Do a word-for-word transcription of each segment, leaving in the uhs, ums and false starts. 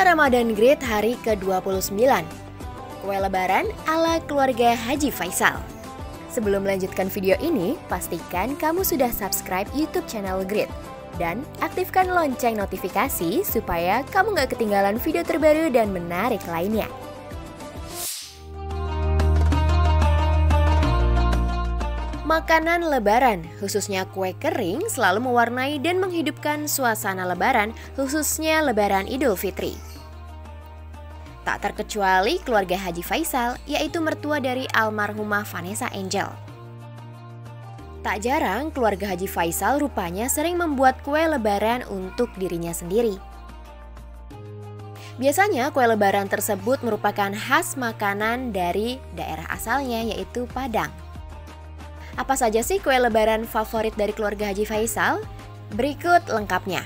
Ramadan Great hari ke dua puluh sembilan. Kue lebaran ala keluarga Haji Faisal. Sebelum melanjutkan video ini, pastikan kamu sudah subscribe YouTube channel Great dan aktifkan lonceng notifikasi supaya kamu nggak ketinggalan video terbaru dan menarik lainnya. Makanan lebaran, khususnya kue kering, selalu mewarnai dan menghidupkan suasana lebaran, khususnya lebaran Idul Fitri. Tak terkecuali keluarga Haji Faisal, yaitu mertua dari almarhumah Vanessa Angel. Tak jarang keluarga Haji Faisal rupanya sering membuat kue lebaran untuk dirinya sendiri. Biasanya kue lebaran tersebut merupakan khas makanan dari daerah asalnya, yaitu Padang. Apa saja sih kue lebaran favorit dari keluarga Haji Faisal? Berikut lengkapnya.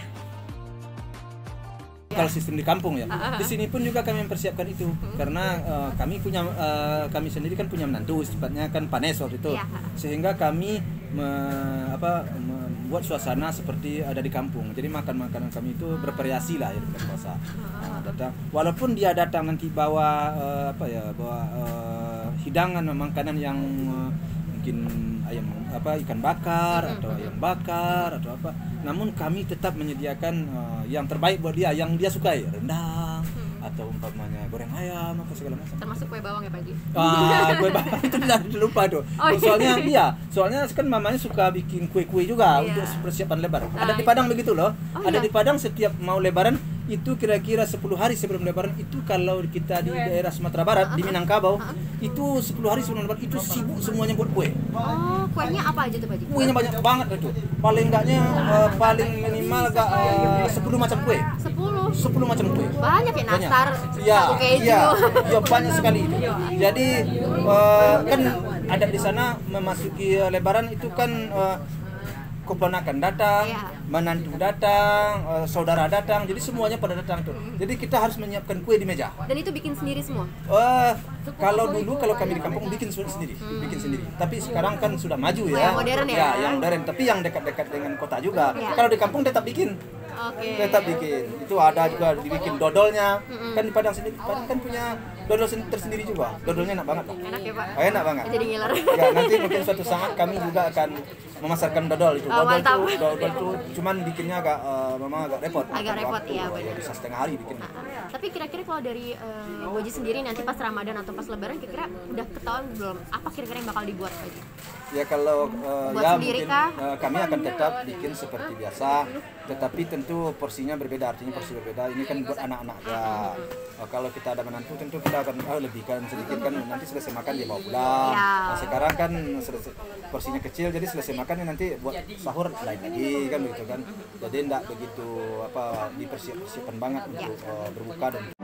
Kalau sistem di kampung ya, di sini pun juga kami mempersiapkan itu karena uh, kami punya uh, kami sendiri kan punya menantu, sifatnya kan panes waktu itu, sehingga kami me, apa, membuat suasana seperti ada di kampung. Jadi makan makanan kami itu bervariasi lah ya bukan puasa. Nah, datang, walaupun dia datang nanti bawa uh, apa ya, bawa uh, hidangan makanan yang uh, mungkin ayam apa ikan bakar atau ayam bakar atau apa, namun kami tetap menyediakan uh, yang terbaik buat dia, yang dia sukai, rendang atau umpamanya goreng ayam apa segala macam. Termasuk kue bawang ya Pak Haji? Ah, kue bawang itu tidak lupa tuh. Oh, iya. Soalnya iya, soalnya kan mamanya suka bikin kue-kue juga, iya, untuk persiapan lebaran. Ada di Padang begitu loh. Oh, ada iya. Di Padang setiap mau lebaran itu kira-kira sepuluh hari sebelum lebaran itu, kalau kita di daerah Sumatera Barat, uh -huh. di Minangkabau, uh -huh. itu sepuluh hari sebelum lebaran itu sibuk semuanya buat kue. Oh, kuenya apa aja tuh Pak Haji? Kuenya banyak banget itu. Paling enggaknya uh, paling minimal agak uh, sepuluh macam kue. sepuluh. sepuluh macam kue. Banyak ya, nastar, ya, tahu keju. Iya, ya, banyak sekali itu. Jadi uh, kan ada di sana memasuki uh, lebaran itu kan uh, keponakan datang, ya. Menantu datang, uh, saudara datang, jadi semuanya pada datang tuh. Jadi kita harus menyiapkan kue di meja. Dan itu bikin sendiri semua? Uh, kalau dulu kalau kami di kampung bikin sendiri, hmm. bikin sendiri. Tapi sekarang kan sudah maju ya. Yang modern ya? Ya, yang modern. Tapi yang dekat-dekat dengan kota juga. Ya. Kalau di kampung tetap bikin. Okay. Tetap bikin. Itu ada juga dibikin dodolnya. Mm-hmm. Kan di Padang sendiri, Padang kan punya dodol tersendiri juga. Dodolnya enak banget. Enak ya Pak? Oh, enak banget. Jadi ngiler. Ya, nanti mungkin suatu saat kami juga akan memasarkan dodol itu. Oh, dodol mantap. itu, dodol itu cuman bikinnya agak uh, memang agak repot. Agak repot ya, ya, bisa setengah hari bikin. Nah, tapi kira-kira kalau dari uh, Boji sendiri nanti pas Ramadan atau pas Lebaran kira-kira udah ketahuan belum apa kira-kira yang bakal dibuat Boji? Ya kalau uh, buat ya sendiri mungkin kah? Uh, kami akan tetap bikin seperti biasa, tetapi tentu porsinya berbeda, artinya porsi berbeda. Ini kan buat anak-anak ya. Uh, kalau kita ada menantu tentu kita akan oh, lebihkan sedikit kan, nanti selesai makan dia bawa pulang. Ya. Nah, sekarang kan selesai, porsinya kecil, jadi selesai makan nanti buat sahur lain lagi kan begitu kan. Jadi enggak begitu apa dipersiapkan banget untuk uh, berbuka dan